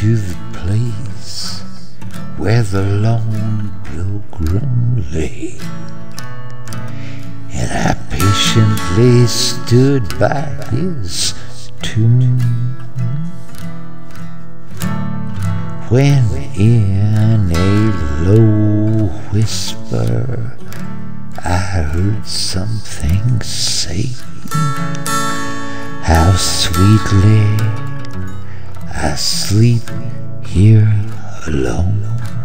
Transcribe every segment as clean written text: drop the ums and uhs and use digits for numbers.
to the place where the lone pilgrim lay, and I patiently stood by his tomb, when in a low whisper I heard something say, how sweetly I sleep here alone.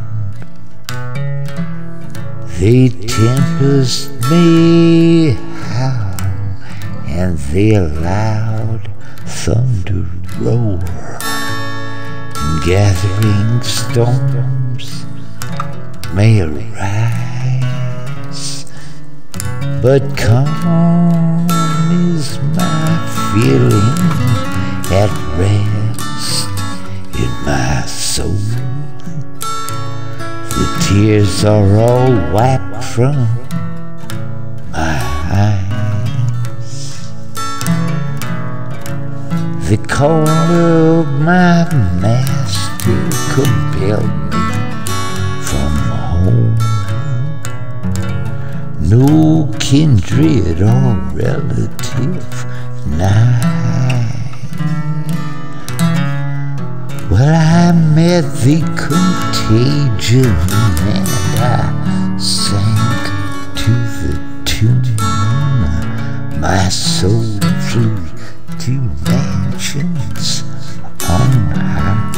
The tempest may howl and the loud thunder roar, and gathering storms may arise, but calm is my feeling at rest in my soul. The tears are all wiped from my eyes. The call of my master compelled me from home. No kindred or relative nigh. Well, I met the contagion and I sank to the tune. My soul flew to mansions on high.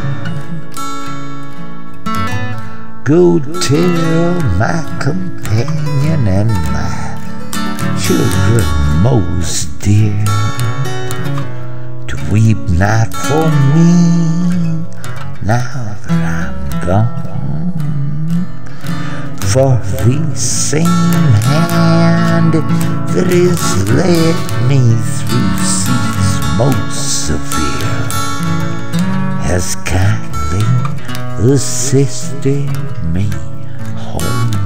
Go tell my companion and my children most dear to weep not for me now that I'm gone, for the same hand that has led me through seas most severe has kindly assisted me home.